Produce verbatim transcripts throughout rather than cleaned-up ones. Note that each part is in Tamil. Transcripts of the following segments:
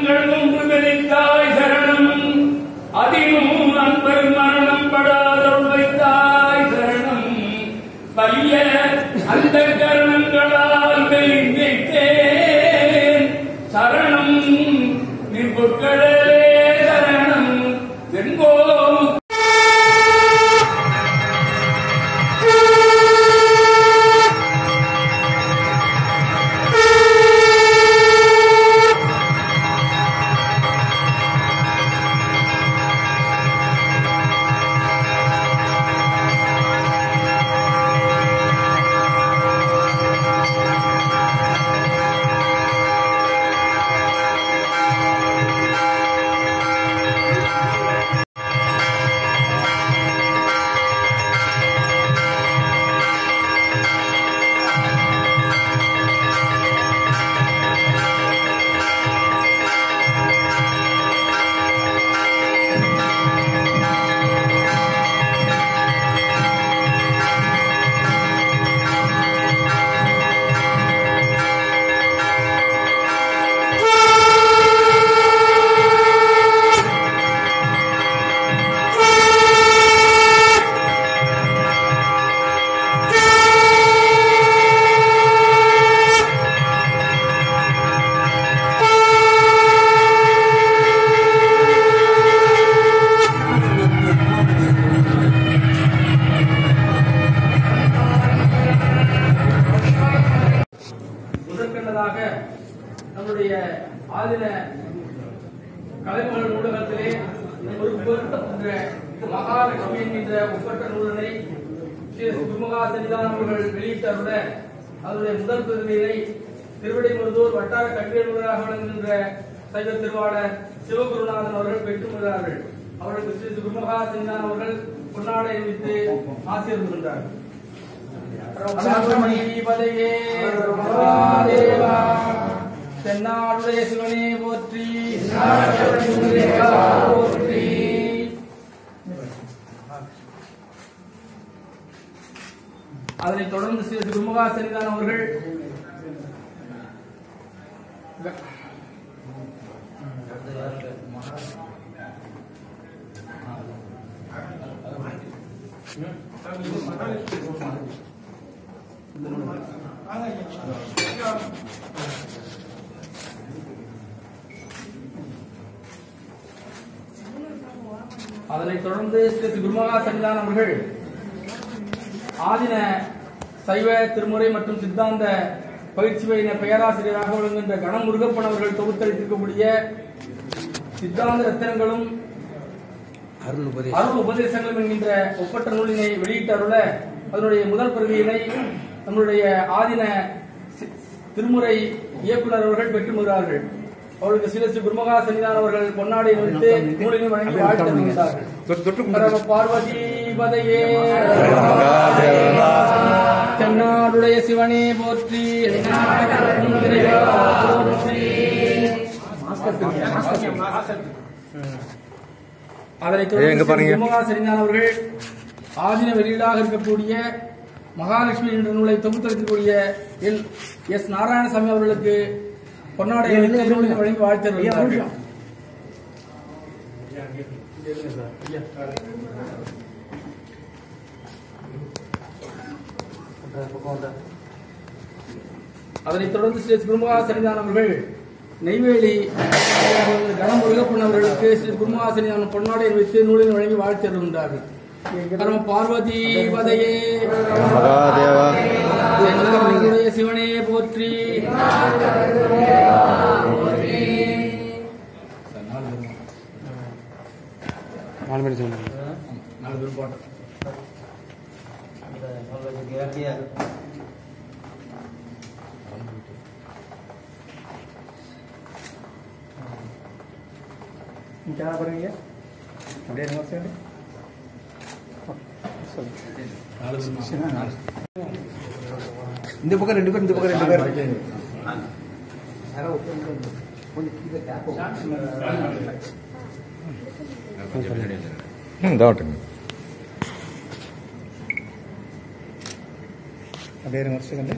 சரணங்கள் ஒன்று விதைத்தாய் சரணம் அதிலும் அன்பர் மரணம் படாதொரு வைத்தாய் சரணம் பைய அந்த கரணங்களால் வைத்தேன் சரணம் நிற்புக்களே சரணம் வெண்கோ நம்முடைய ஆதின கலைமகள் நூலகத்திலே ஒரு பொருத்தப்பட்ட மகாலட்சுமி என்கின்ற ஒப்பற்ற நூலினை ஸ்ரீ குருமகா சன்னிதானம் அவர்கள் வெளியிட்டுள்ள அதனுடைய முதல் பிரதியை திருவிடைமருதூர் வட்டார கல்வி அலுவலராக விளங்குகின்ற சைவ திருவாளர் சிவகுருநாதன் அவர்கள் பெற்றுள்ளார்கள். அவர்களுக்கு ஸ்ரீ குருமகா சன்னிதானம் அவர்கள் பொன்னாடை அணிவித்து ஆசீர்வதிக்கின்றார்கள். தென்னாடுடைய சிவனே போற்றி. அதனைத் தொடர்ந்து ஸ்ரீ குருமகா சன்னிதானம் அவர்கள் அதனைத் தொடர்ந்து ஸ்ரீ குருமகா சன்னிதானம் அவர்கள் ஆதின சைவ திருமுறை மற்றும் சித்தாந்த பயிற்சி பயின பேராசிரியராக விளங்குகின்ற கணம் முருகப்பன் அவர்கள் தொகுத்தளித்திருக்கக்கூடிய சித்தாந்த ரத்தினங்களும் அருள் உபதேசங்களும் என்கின்ற ஒப்பற்ற நூலினை வெளியிட்டருள அதனுடைய முதல் பிரதியினை நம்முடைய ஆதின திருமுறை இயக்குனர் அவர்கள் பெற்றுமுகிறார்கள். அவர்களுக்கு சில ஸ்ரீ குருமகா சன்னிதானம் அவர்கள் பொன்னாடை வைத்து நூலினை வழங்கி வாழ்த்துகிறார்கள். பார்வதி பதையே தென்னாடுடைய சிவனே போற்றி. அதனைத் தொடர்ந்து குருமகா சன்னிதானம் அவர்கள் ஆதின வெளியீடாக இருக்கக்கூடிய மகாலட்சுமி என்ற நூலை தொகுத்தளிக்கக்கூடிய எல் எஸ் நாராயணசாமி அவர்களுக்கு பொன்னாடை வழங்கி வாழ்த்து. அதனைத் தொடர்ந்து ஸ்ரீ குருமகா சன்னிதானம் அவர்கள் நெய்வேலி கணம் முருகப்பன் அவர்களுக்கு ஸ்ரீ குருமகா சன்னிதானம் பொன்னாடை வைத்து நூலில் வழங்கி வாழ்த்து வருகின்றார்கள். பார்வதி பதையே சிவனே போற்றி. क्या करेंगे இந்த பக்கம் ரெண்டு பேர் இந்த பக்கம் ரெண்டு பேர் அப்படியே ஒரு செகண்ட்.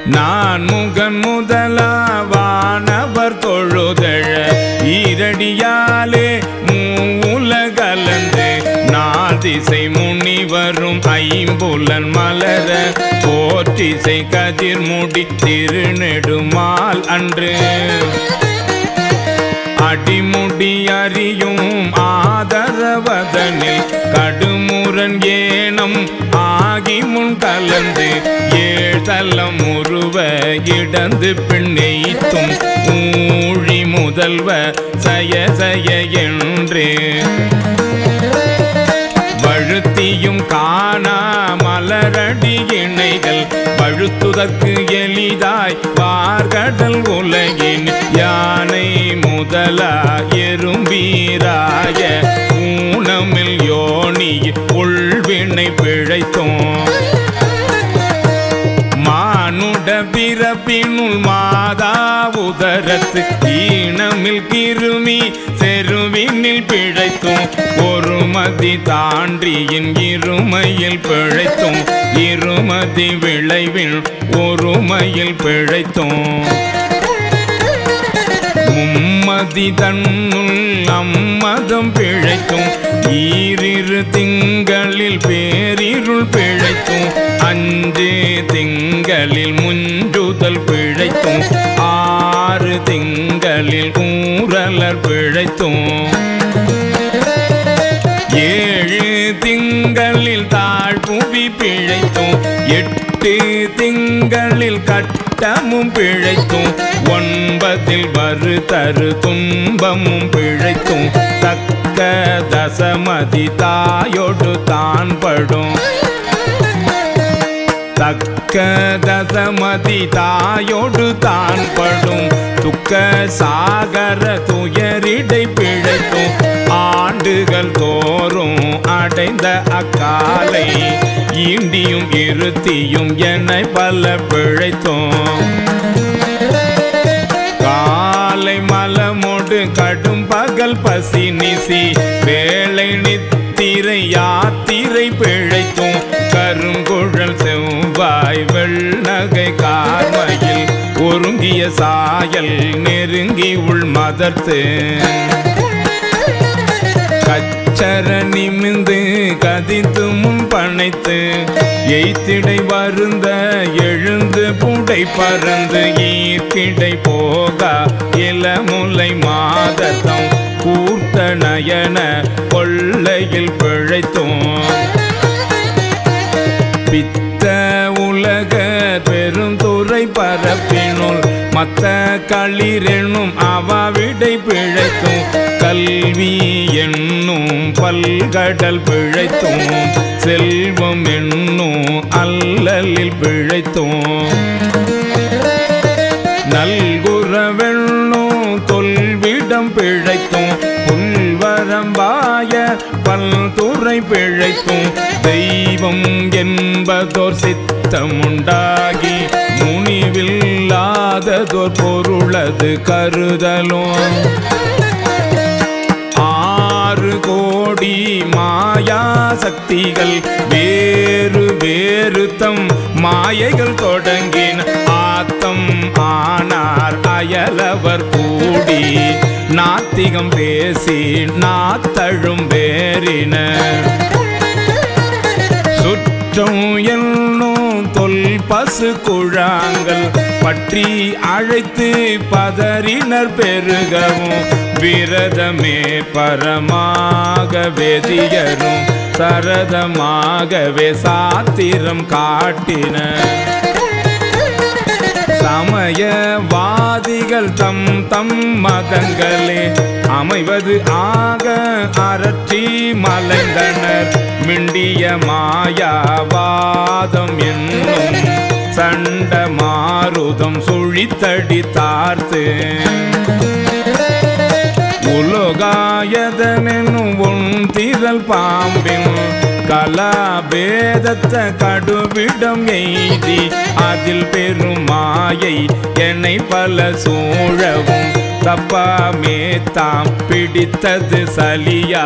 நான் முகன் முதலாவானவர் தொழுதழ ஈரடியாலே மூலகலந்து நாதிசை முனிவரும் ஐம்புலன் மலர போற்றிசை கதிர் முடி திருநெடுமால் அன்று அடிமுடி அறியும் ஆதரவதனில் கடுமுரன் ஏனம் ஆகி முன் கலந்து ஏழ்தலம் உருவ இடந்து பின்னெய்த்தும் ஊழி முதல்வ சய சய என்று வழுத்தியும் காணா மலரடி இணைகள் பழுத்துதற்கு எளிதாய் பார்கடல் உலகின் யானை முதலா எறும்பீராய ஊனமில் யோனி உள்வினை பிழைத்தோம் மானுட பிறப்பினுள் மாதா உதரத்து ஈனமில் கிருமி செருவினில் பிழைத்தோம் ஒருமதி தாண்டியின் இருமையில் பிழைத்தோம் இருமதி விளைவில் ஒருமையில் பிழைத்தோம் மும்மதி தன்னுள் அம்மதம் பிழைத்தும் ஈரிரு திங்களில் பேரிருள் பிழைத்தும் அஞ்சு திங்களில் முஞ்சுதல் பிழைத்தும் ஆறு திங்களில் ஊரலர் பிழைத்தும் ஏழு திங்களில் தாழ்புவி பிழைத்தும் எட்டு திங்களில் கட்டமும் பிழைத்தும் ஒன்பதில் வரு தரு துன்பமும் பிழைத்தும் தக்க தசமதி தாயோடு தான் படும் தக்க தசமதி தாயோடு தான் படும் துக்க சாகர துயரிடை பிழைத்தும் ஆண்டுகள் தோறும் அடைந்த அக்காலை ஈண்டியும் இருத்தியும் என்னை பல பிழைத்தோம் காலை மலமோடு கடும் பகல் பசி நிசி வேலை நித்திரை யாத்திரை பிழைத்தும் கருங்குழல் செவ்வாய் வெள்ளகை கார்மையில் ஒருங்கிய சாயல் நெருங்கி உள் மதர்த்து கச்சர நிமிந்து கதித்து முன் பனைத்து எய்த்திடை வருந்த எழுந்து புடை பறந்து ஈர்க்கிடை போகா இளமுலை மாதத்தம் கூர்த்த நயன கொள்ளையில் பிழைத்தோம் பித்த உலக பெருந்துறை பரப்பினுள் மத்த களிரெனும் அவாவிடை பிழைத்தும் கல்வி என்னும் பல்கடல் பிழைத்தும் செல்வம் என்னும் அல்லலில் பிழைத்தும் நல்குறவெண்ணும் தொல்விடம் பிழைத்தும் புல்வரம்பாய பல்துறை பிழைத்தும் தெய்வம் என்பதோர் சித்தமுண்டாகி முனிவில்லாததோர் பொருளது கருதலும் ஆறு கோடி மாயா சக்திகள் வேறு வேறு தம் மாயைகள் தொடங்கின ஆத்தம் ஆனார் அயலவர் கூடி நாத்திகம் பேசி நாத்தழும் வேறினர் சுற்றம் என்னும் தொல் பசு குழாங்கள் பற்றி அழைத்து பதறினர் பெருகவும் விரதமே பரமாக வேதியரும் சரதமாகவே சாத்திரம் காட்டினர் சமயவாதிகள் தம் தம் மதங்களே அமைவது ஆக அரற்றி மலைந்தனர் மிண்டிய மாயாவாதம் என்னும் சண்ட மாருதம் சுழித்தடி தார்த்து உலோகாயதனும் ஒன் திரள் பாம்பின் கலாபேதத்த கடுவிடம் எய்தி அதில் பெரும் மாயை என்னை பல சூழவும் தப்பாமே தாம் பிடித்தது சலியா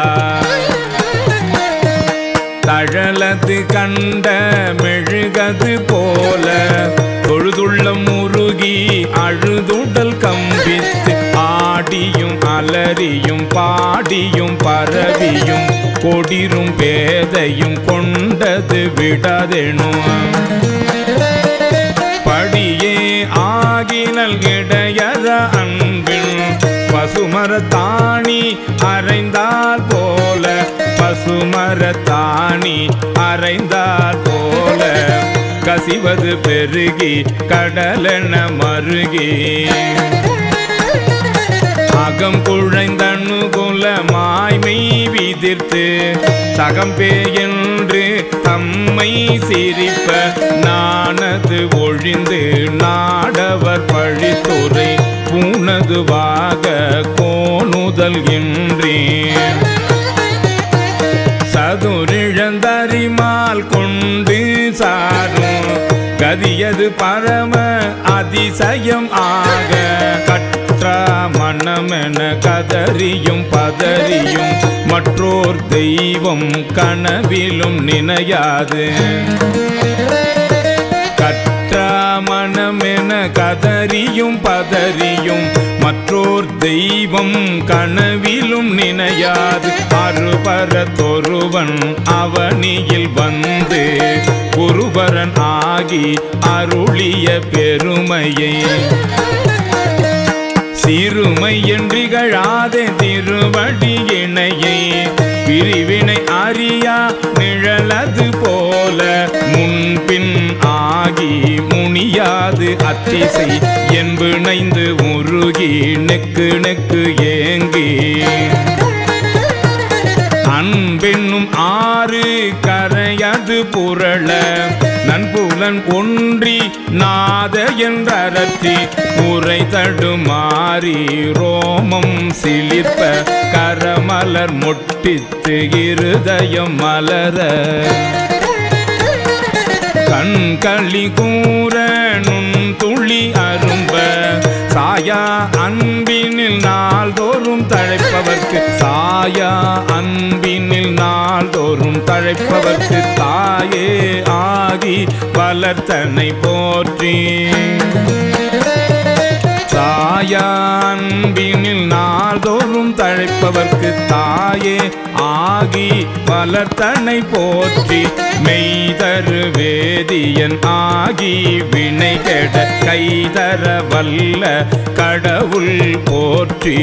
தழலது கண்ட மெழுகது போல தொழுதுள்ள பாடியும் பரவியும் கொடிரும் பேதையும் கொண்டது விடாதெனும் படியே ஆகினல் இடையற அன்பின் பசுமரத்தாணி அறைந்தால் போல பசுமரத்தாணி அறைந்தால் போல கசிவது பெருகி கடலென மருகி அகம் குழைந்தனுகுல மாய்மை விதிர்த்து சகம்பே என்று தம்மை சிரிப்ப நானது ஒழிந்து நாடவர் பழித்துறை பூனதுவாக கோணுதல் என்றேன் சதுரிழந்தறிமால் கொண்டு சாரும் கதியது பரம அதிசயம் ஆக கற்றா மனமென கதறியும் பதறியும் மற்றோர் தெய்வம் கனவிலும் நினையாது கற்றா மனமென கதறியும் பதறியும் மற்றோர் தெய்வம் கனவிலும் நினையாது அருபரத்தொருவன் அவனியில் வந்து குருபரன் ஆகி அருளிய பெருமையை சிறுமை என்றிகழாதே திருவடி இணையை பிரிவினை அறியா நிழலது போல முன்பின் ஆகி முனியாது அத்திசை என்பிணைந்து உருகி நெக்கு நெக்கு ஏங்கி அன்பென்னும் ஆறு கரையது புரள நன்புலன் ஒன்றி நாத என்றரற்றி உரை தடுமாறி ரோமம் சிலிர்ப்ப கரமலர் மொட்டித்து இருதயம் மலர கண்களி கூற நுண் துளி அரும்ப சாயா அன்பினில் நாள்தோறும் தழைப்பவர்க்கு சாயா அன்பினில் நாள்தோறும் தழைப்பவர்க்கு தாயே ஆகி வளர்த்தனை போற்றி சாயா அன்பினில் நாள்தோறும் தழைப்பவர்க்கு தாயே ஆகி வளர்த்தனை போற்றி மெய்தரு வேதியன் ஆகி வினை கெட கைதர வல்ல கடவுள் போற்றி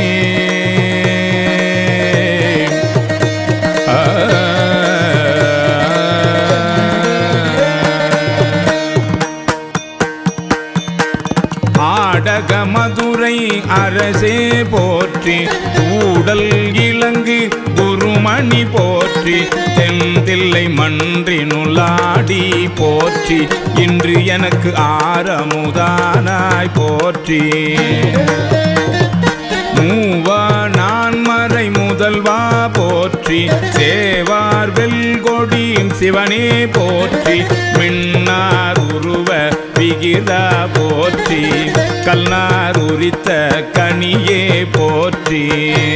ஆடக மதுரை அரசே போற்றி ஊடல் இலங்கு குருமணி போற்றி தென்தில்லை மன்றினுளாடி போற்றி இன்று எனக்கு ஆரமுதானாய் போற்றி மூவா நான்மறை முதல்வா போற்றி சேவார் வெல்கொடி சிவனே போற்றி மின்னார் உருவ விகிதா போற்றி கல்நார் உரித்த கனியே போற்றி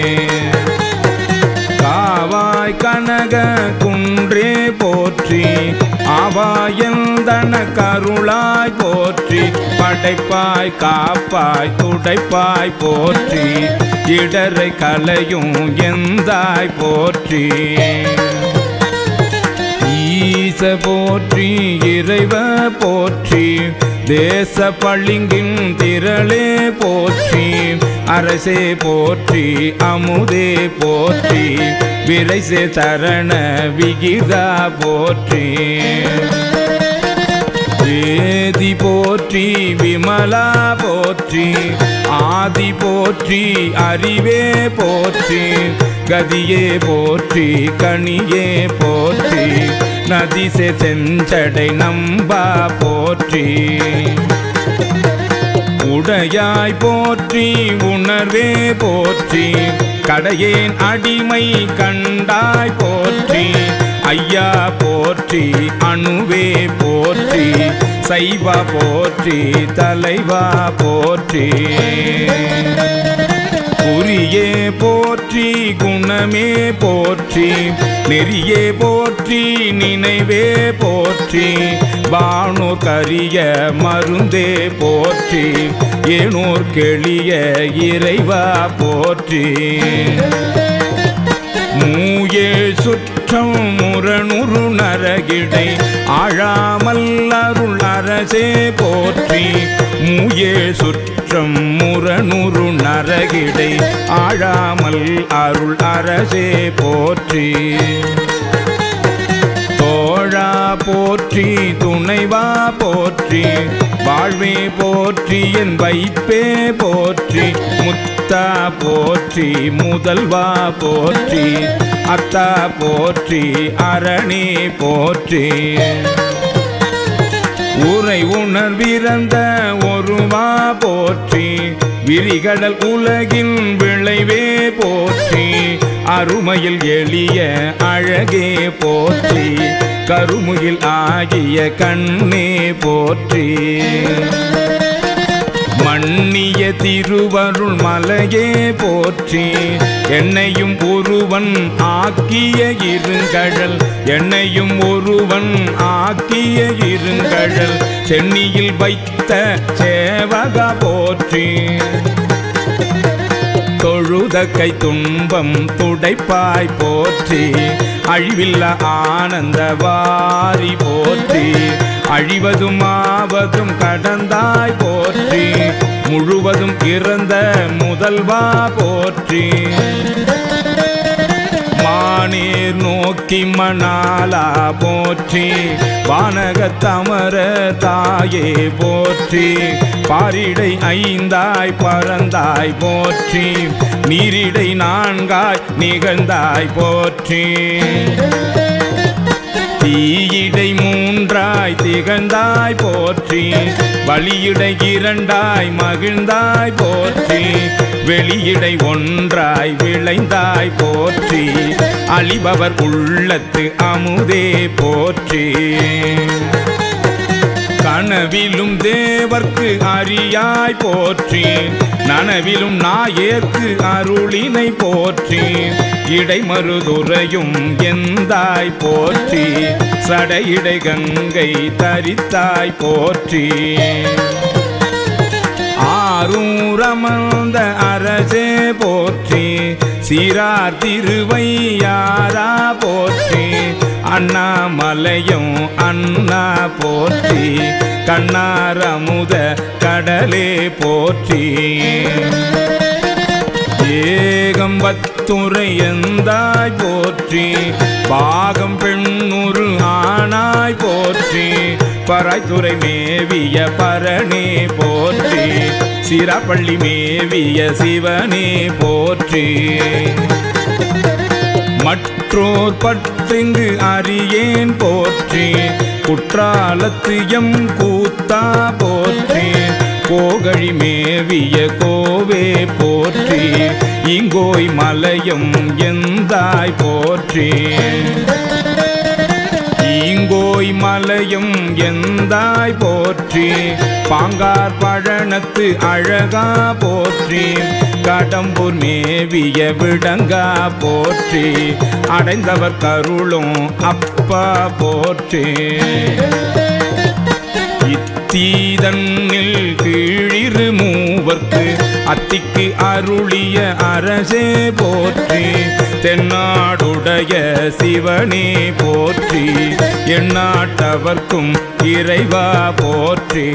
காவாய் கனக குன்றே போற்றி ஆவாயந்தன கருளாய் போற்றி படைப்பாய் காப்பாய் துடைப்பாய் போற்றி இடரை கலையும் எந்தாய் போற்றி ஈச போற்றி இறைவ போற்றி தேச பளிங்கின் திரளே போற்றி அரசே போற்றி அமுதே போற்றி விரைசே தரண விகிதா போற்றி வேதி போற்றி விமலா போற்றி ஆதி போற்றி அறிவே போற்றி கதியே போற்றி கனியே போற்றி நதிசே செஞ்சடை நம்பா போற்றி உடையாய் போற்றி உணர்வே போற்றி கடையேன் அடிமை கண்டாய் போற்றி ஐயா போற்றி அணுவே போற்றி சைவா போற்றி தலைவா போற்றி குறியே போற்றி குணமே போற்றி நெறியே போற்றி நினைவே போற்றி வானோர் கரிய மருந்தே போற்றி ஏனோர் கெளிய இறைவா போற்றி மூயே சுற்றம் முரணுரு நரகிடை ஆழாமல் அருள் அரசே போற்றி. மூயே சுற்றம் முரணுரு நரகிடை ஆழாமல் அருள் அரசே போற்றி. தோழா போற்றி துணைவா போற்றி வாழ்வே போற்றி என் வைப்பே போற்றி. முத்தா போற்றி முதல்வா போற்றி அத்தா போற்றி அரணே போற்றி. உரை உணர்விறந்த ஒருவா போற்றி விரிகடல் உலகின் விளைவே போற்றி. அருமையில் எளிய அழகே போற்றி கருமுகில் ஆகிய கண்ணே போற்றி. மன்னிய திருவருள் மலையே போற்றி என்னையும் ஒருவன் ஆக்கிய இருங்கடல். என்னையும் ஒருவன் ஆக்கிய இருங்கடல் சென்னியில் வைத்த சேவகா போற்றி. தொழுத கை துன்பம் துடைப்பாய் போற்றி அழிவில்ல ஆனந்த வாரி போற்றி. அழிவதும் ஆவதும் கடந்தாய் போற்றி முழுவதும் இறந்த முதல்வா போற்றி. மானீர் நோக்கி மணாலா போற்றி வானகத்தமர தாயே போற்றி. பாரிடை ஐந்தாய் பறந்தாய் போற்றி நீரிடை நான்காய் நிகழ்ந்தாய் போற்றி. தீயிடை மூன்றாய் திகழ்ந்தாய் போற்றி வழியிடை இரண்டாய் மகிழ்ந்தாய் போற்றி. வெளியிடை ஒன்றாய் விளைந்தாய் போற்றி அழிபவர் உள்ளத்து அமுதே போற்றி. கனவிலும் தேவர்க்கு அறியாய் போற்றி நனவிலும் நாயேற்கு அருளினை போற்றி. இடைமருதுரையும் எந்தாய் போற்றி சடையிடை கங்கை தரித்தாய் போற்றி. ஆரூரமர்ந்த அரசே போற்றி சீரார் திருவையாரா போற்றி. அண்ணாமலையும் அண்ணா போற்றி கண்ணார் அமுத கடலே போற்றி. ஏகம்பத்துரை எந்தாய் போற்றி பாகம் பெண்ணுரு ஆனாய் போற்றி. பராய்த்துறை மேவிய பரணே போற்றி சிராப்பள்ளி மேவிய சிவனே போற்றி. மற்றோர் பற்றிங்கு அறியேன் போற்றி குற்றாலத்து எம் கூத்தா போற்றி. கோகழி மேவிய கோவே போற்றி இங்கோய் மலையும் எந்தாய் போற்றி. ஈங்கோய் மலையும் எந்தாய் போற்றி பாங்கார் பழனத்து அழகா போற்றி. கடம்பூர் மேவிய விடங்கா போற்றி அடைந்தவர் கருளும் அப்பா போற்றி. இத்தீதன்னில் கீழிரு மூவர்க்கு அத்திக்கு அருளிய அரசே போற்றி. தென்னாடுடைய சிவனே போற்றி எந்நாட்டவர்க்கும் இறைவா போற்றி.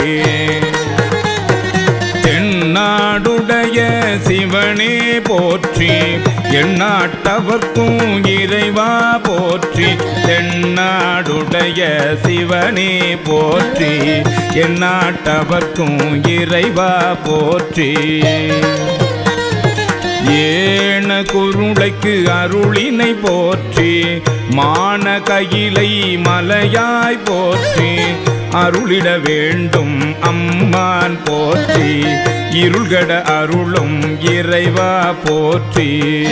தென்னாடுடைய சிவனே போற்றி எந்நாட்டவர்க்கும் இறைவா போற்றி. தென்னாடுடைய சிவனே போற்றி எந்நாட்டவர்க்கும் இறைவா போற்றி. ஏன குருளைக்கு அருளினை போற்றி மான கையிலை மலையாய் போற்றி. அருளிட வேண்டும் அம்மான் போற்றி இருள்கட அருளும் இறைவா போற்றி.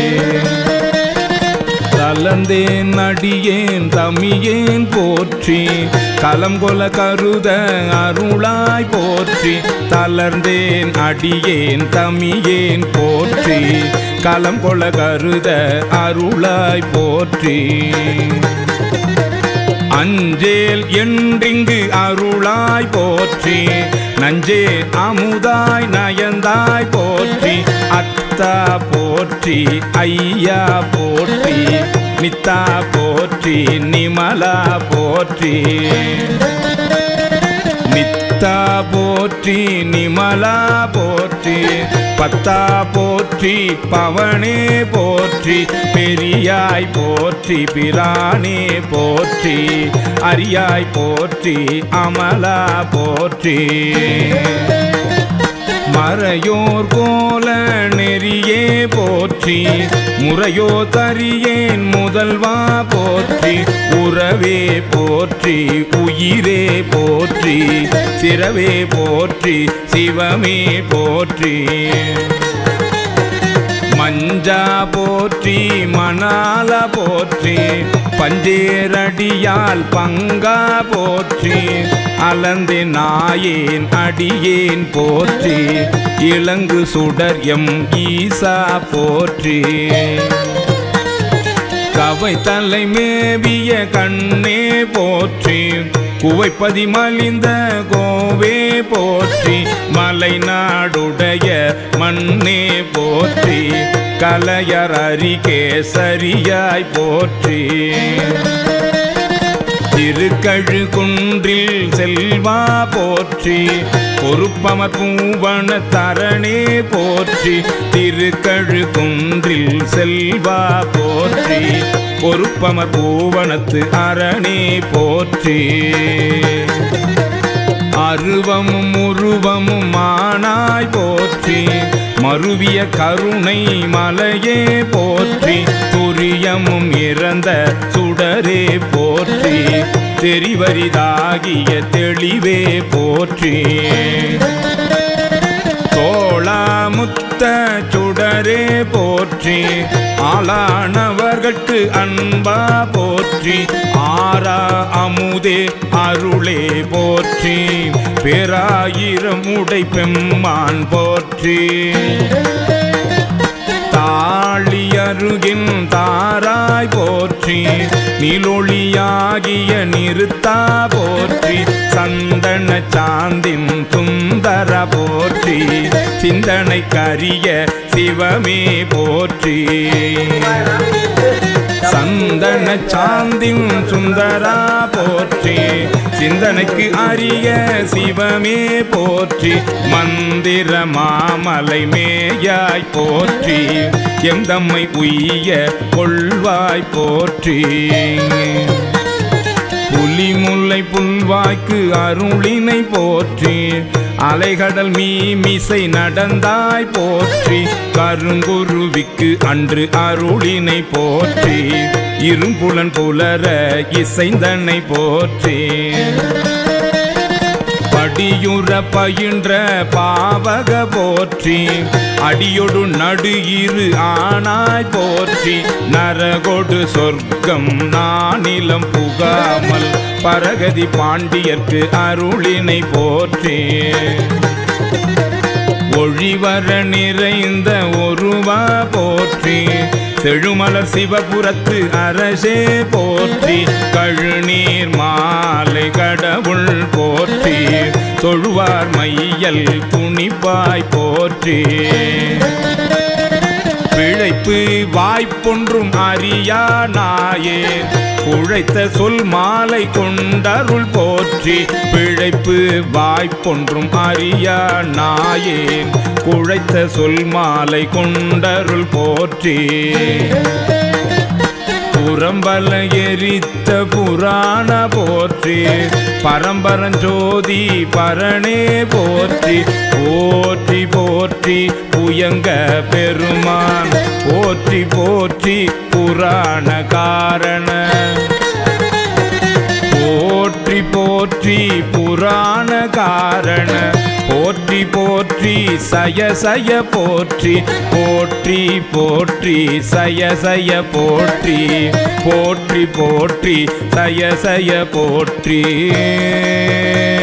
தளர்ந்தேன் அடியேன் தமியேன் போற்றி கலங்கொல கருத அருளாய் போற்றி. தளர்ந்தேன் அடியேன் தமியேன் போற்றி கலங்கொல கருத அருளாய் போற்றி. அஞ்சேல் என்றிங்கு அருளாய் போற்றி நஞ்சே அமுதாய் நயந்தாய் போற்றி. அத்த அத்தா போற்றி ஐயா போற்றி நித்தா போற்றி நிமலா போற்றி நித்தா போற்றி நிமலா போற்றி பத்தா போற்றி பவனே போற்றி பெரியாய் போற்றி பிரானே போற்றி அரியாய் போற்றி அமலா போற்றி மறையோர் கோல நெறியே போற்றி முறையோ தரியேன் முதல்வா போற்றி உறவே போற்றி உயிரே போற்றி சிறவே போற்றி சிவமே போற்றி மஞ்சா போற்றி மணால போற்றி பஞ்சேரடியால் பங்கா போற்றி அலந்து நாயேன் அடியேன் போற்றி இளங்கு சுடர் எம் ஈசா போற்றி கவை தலை மேவிய கண்ணே போற்றி குவைப்பதி மலிந்த கோவே போற்றி மலை நாடுடைய மண்ணே போற்றி கலையர் அரிகேசரியாய் போற்றி திருக்கழு குன்றில் செல்வா போற்றி பொறுப்பமர் பூவன தரணே போற்றி திருக்கழு குன்றில் செல்வா போற்றி பொறுப்பமர் பூவனத்து அரணே போற்றி அருவமும் உருவமும் மானாய் போற்றி மருவிய கருணை மலையே போற்றி துரியமும் இறந்த சுடரே போற்றி தெரிவரிதாகிய தெளிவே போற்றி தோளாமுத்த சுடரே போற்றி ஆளானவர்கட்கு அன்பா போற்றி ஆரா அமுதே அருளே போற்றி பேராயிரம் உடை பெம்மான் போற்றி தாளி அருகின் தாராய் போற்றி நிலொளியாகிய நிறுத்தா போற்றி சந்தன சாந்தின் சுந்தர போற்றி சிந்தனை கரிய சிவமே போற்றி சந்தன சாந்தின் சுந்தரா போற்றி சிந்தனைக்கு அரிய சிவமே போற்றி மந்திர மாமலை மேயாய் போற்றி எம் தம்மை உய்ய கொள்வாய் போற்றி புலிமுல்லை புல்வாய்க்கு அருளினை போற்றி அலைகடல் மீமிசை நடந்தாய் போற்றி கருங்குருவிக்கு அன்று அருளினை போற்றி இரும்புலன் புலர இசைந்தனை போற்றி படியுற பயின்ற பாவக போற்றி அடியொடு நடு இரு ஆனாய் போற்றி நரகொடு சொர்க்கம் நானிலம் புகாமல் பரகதி பாண்டியர்க்கு அருளினை போற்றி ஒழிவர நிறைந்த ஒருவா போற்றி செழுமலர் சிவபுரத்து அரசே போற்றி கழுநீர் மாலை கடவுள் போற்றி தொழுவார் மையல் துணிப்பாய் போற்றி பிழைப்பு வாய்ப்பொன்றும் அறியா நாயேன் உழைத்த சொல் மாலை கொண்டருள் போற்றி பிழைப்பு வாய்ப்பொன்றும் அறியா நாயேன் உழைத்த சொல் மாலை கொண்டருள் போற்றி புறம்பல எரித்த புராண போற்றி பரம்பரஞ்சோதி பரணே போற்றி போற்றி போற்றி புயங்க பெருமான் போற்றி போற்றி புராண காரண போற்றி போற்றி புராண காரண போற்றி போற்றி சய சய போற்றி போற்றி போற்றி சய சய போற்றி போற்றி போற்றி சய சய போற்றி.